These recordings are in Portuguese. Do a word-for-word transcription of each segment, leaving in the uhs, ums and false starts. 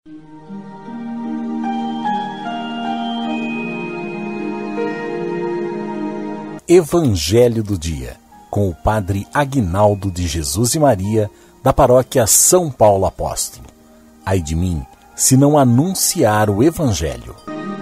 Evangelho do Dia, com o Padre Aguinaldo de Jesus e Maria, da Paróquia São Paulo Apóstolo. Ai de mim, se não anunciar o Evangelho.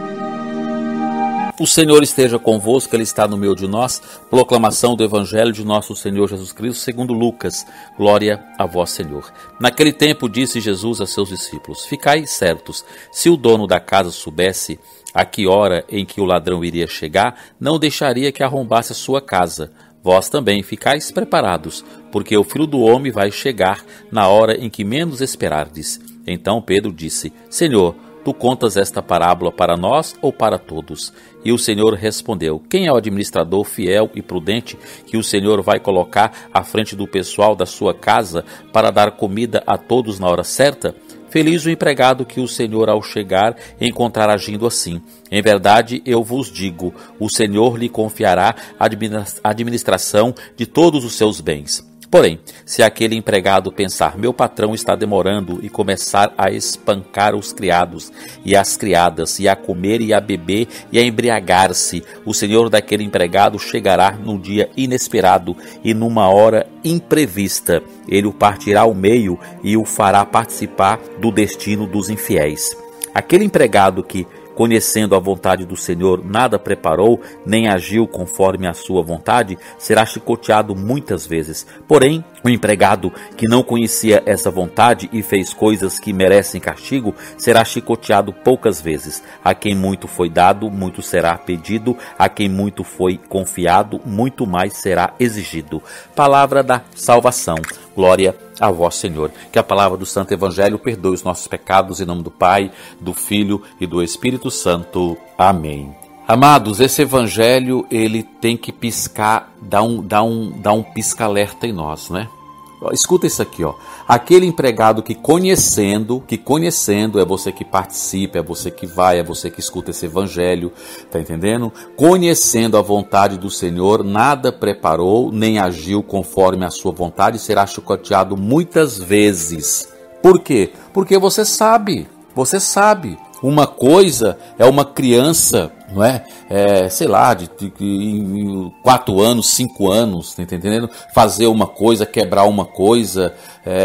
O Senhor esteja convosco, Ele está no meio de nós. Proclamação do Evangelho de nosso Senhor Jesus Cristo, segundo Lucas. Glória a vós, Senhor. Naquele tempo disse Jesus a seus discípulos: Ficai certos, se o dono da casa soubesse a que hora em que o ladrão iria chegar, não deixaria que arrombasse a sua casa. Vós também ficais preparados, porque o Filho do Homem vai chegar na hora em que menos esperardes. Então Pedro disse: Senhor, tu contas esta parábola para nós ou para todos? E o Senhor respondeu: Quem é o administrador fiel e prudente que o Senhor vai colocar à frente do pessoal da sua casa para dar comida a todos na hora certa? Feliz o empregado que o Senhor, ao chegar, encontrar agindo assim. Em verdade, eu vos digo, o Senhor lhe confiará a administração de todos os seus bens. Porém, se aquele empregado pensar, meu patrão está demorando, e começar a espancar os criados e as criadas, e a comer e a beber e a embriagar-se, o senhor daquele empregado chegará num dia inesperado e numa hora imprevista. Ele o partirá ao meio e o fará participar do destino dos infiéis. Aquele empregado que, conhecendo a vontade do Senhor, nada preparou, nem agiu conforme a sua vontade, será chicoteado muitas vezes. Porém, o empregado que não conhecia essa vontade e fez coisas que merecem castigo, será chicoteado poucas vezes. A quem muito foi dado, muito será pedido. A quem muito foi confiado, muito mais será exigido. Palavra da salvação. Glória a vós, Senhor. Que a palavra do Santo Evangelho perdoe os nossos pecados, em nome do Pai, do Filho e do Espírito Santo. Amém. Amados, esse Evangelho, ele tem que piscar, dar um, dar um, dar um pisca-alerta em nós, né? Escuta isso aqui, ó. Aquele empregado que conhecendo, que conhecendo, é você que participa, é você que vai, é você que escuta esse evangelho, tá entendendo? Conhecendo a vontade do Senhor, nada preparou, nem agiu conforme a sua vontade, será chicoteado muitas vezes. Por quê? Porque você sabe, você sabe. Uma coisa é uma criança, não é? É sei lá, de, de, de quatro anos, cinco anos, tá entendendo? Fazer uma coisa, quebrar uma coisa,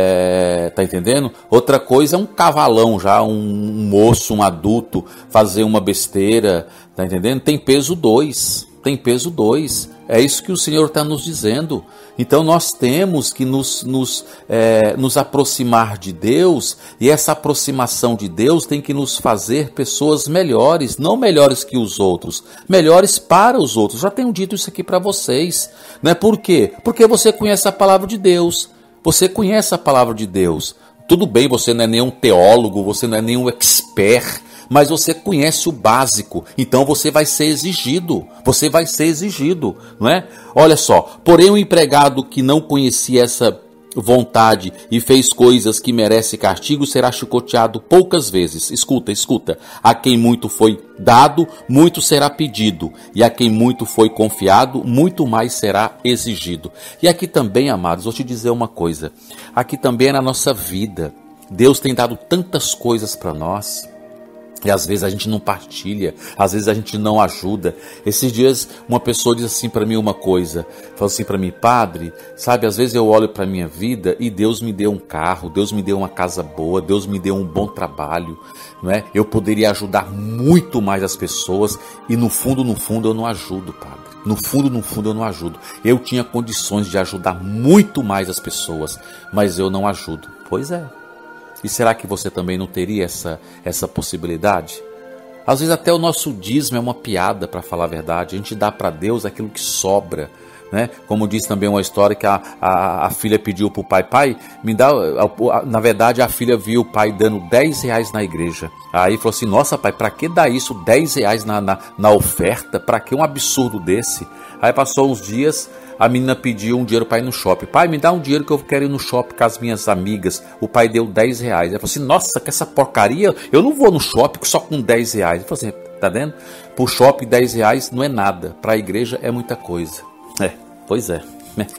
é, tá entendendo? Outra coisa é um cavalão já, um, um moço, um adulto, fazer uma besteira, tá entendendo? Tem peso dois, tem peso dois. É isso que o Senhor está nos dizendo. Então nós temos que nos, nos, é, nos aproximar de Deus, e essa aproximação de Deus tem que nos fazer pessoas melhores, não melhores que os outros, melhores para os outros. Já tenho dito isso aqui para vocês, né? Por quê? Porque você conhece a palavra de Deus, você conhece a palavra de Deus. Tudo bem, você não é nenhum teólogo, você não é nenhum expert, mas você conhece o básico, então você vai ser exigido, você vai ser exigido, não é? Olha só, porém o empregado que não conhecia essa vontade e fez coisas que merecem castigo, será chicoteado poucas vezes. Escuta, escuta, a quem muito foi dado, muito será pedido, e a quem muito foi confiado, muito mais será exigido. E aqui também, amados, vou te dizer uma coisa, aqui também é na nossa vida, Deus tem dado tantas coisas para nós, e às vezes a gente não partilha, às vezes a gente não ajuda. Esses dias uma pessoa diz assim para mim uma coisa, falou assim para mim: padre, sabe, às vezes eu olho para a minha vida e Deus me deu um carro, Deus me deu uma casa boa, Deus me deu um bom trabalho, não é? Eu poderia ajudar muito mais as pessoas e no fundo, no fundo eu não ajudo, padre. No fundo, no fundo eu não ajudo. Eu tinha condições de ajudar muito mais as pessoas, mas eu não ajudo. Pois é. E será que você também não teria essa, essa possibilidade? Às vezes até o nosso dízimo é uma piada, para falar a verdade. A gente dá para Deus aquilo que sobra, né? Como diz também uma história que a, a, a filha pediu para o pai: pai, me dá... Na verdade a filha viu o pai dando dez reais na igreja. Aí falou assim: nossa pai, para que dar isso? dez reais na, na, na oferta? Para que um absurdo desse? Aí passou uns dias, a menina pediu um dinheiro para ir no shopping. Pai, me dá um dinheiro que eu quero ir no shopping com as minhas amigas. O pai deu dez reais. Ela falou assim: nossa, que essa porcaria, eu não vou no shopping só com dez reais. Ele falou assim: tá vendo? Pro shopping dez reais não é nada, para a igreja é muita coisa. É, pois é.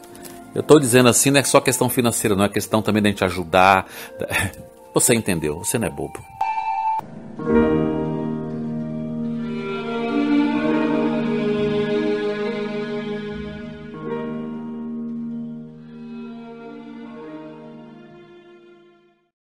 Eu estou dizendo assim, não é só questão financeira, não é questão também da gente ajudar. Você entendeu, você não é bobo. Música